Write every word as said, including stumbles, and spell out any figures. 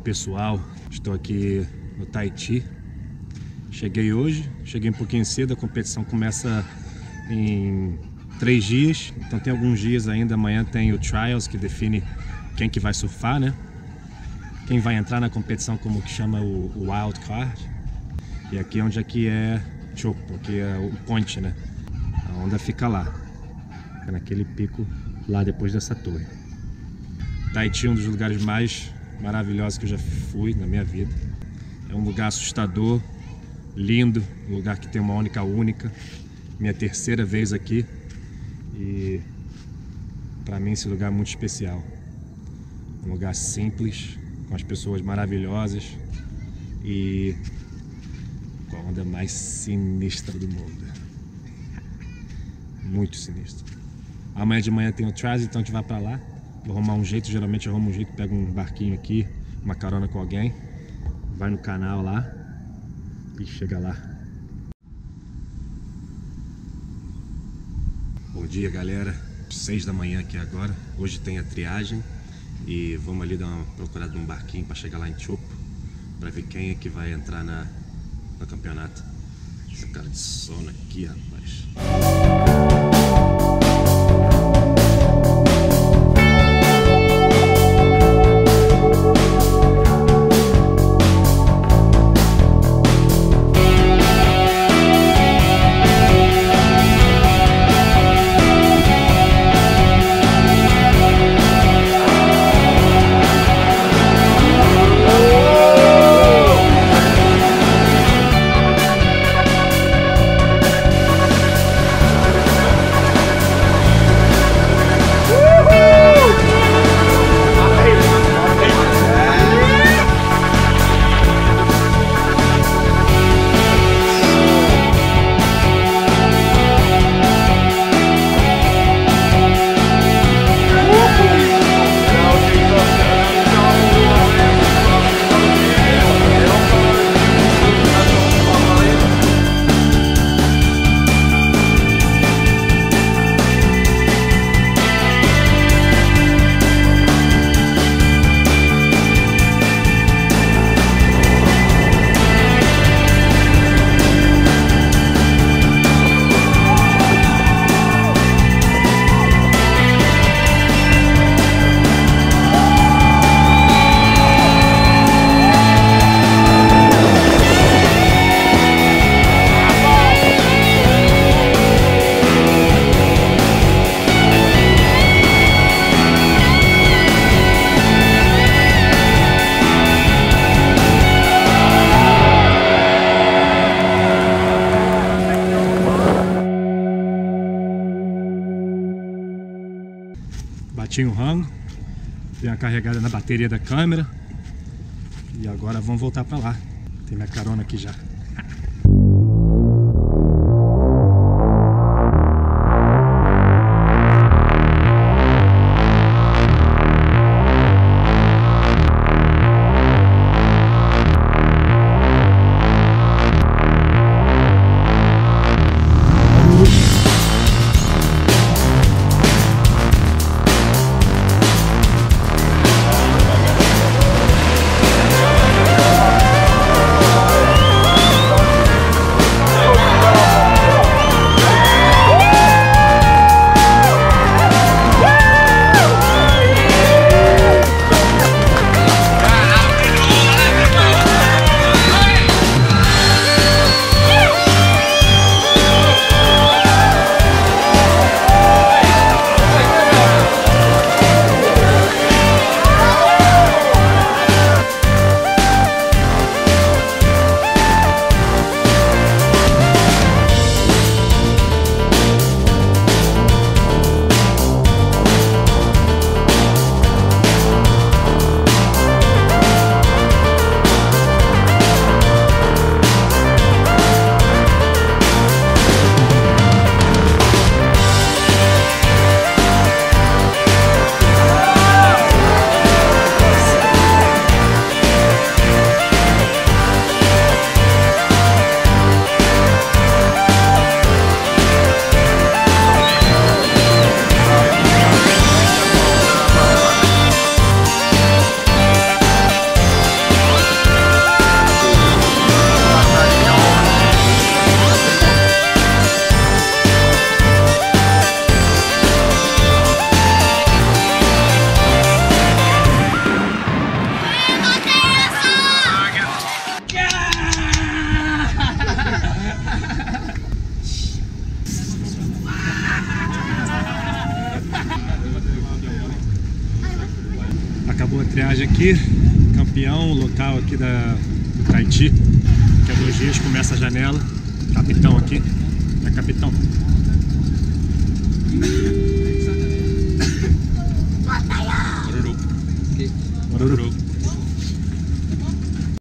pessoal, estou aqui no Tahiti. Cheguei hoje, cheguei um pouquinho cedo, a competição começa em três dias, então tem alguns dias ainda. Amanhã tem o Trials, que define quem que vai surfar, né? Quem vai entrar na competição, como que chama o, o Wild Card. E aqui onde aqui é Chopo, aqui é o point, né? A onda fica lá, fica naquele pico lá depois dessa torre. Tahiti é um dos lugares mais maravilhosos que eu já fui na minha vida. É um lugar assustador, lindo, um lugar que tem uma única única. Minha terceira vez aqui e para mim esse lugar é muito especial. Um lugar simples, com as pessoas maravilhosas e com a onda mais sinistra do mundo. Muito sinistra. Amanhã de manhã tem o Trials, então a gente vai para lá. Vou arrumar um jeito, geralmente eu arrumo um jeito, pego um barquinho aqui, uma carona com alguém, vai no canal lá e chega lá. Bom dia, galera, seis da manhã aqui agora. Hoje tem a triagem e vamos ali dar uma procurada num barquinho para chegar lá em Chopo, para ver quem é que vai entrar na, no campeonato. Esse cara de sono aqui, rapaz. Bati um rango, dei uma carregada na bateria da câmera e agora vamos voltar pra lá. Tem minha carona aqui já. Acabou a triagem aqui, campeão local aqui da, do Tahiti. Daqui a dois dias começa a janela. Capitão aqui, é capitão. Oruru. Oruru.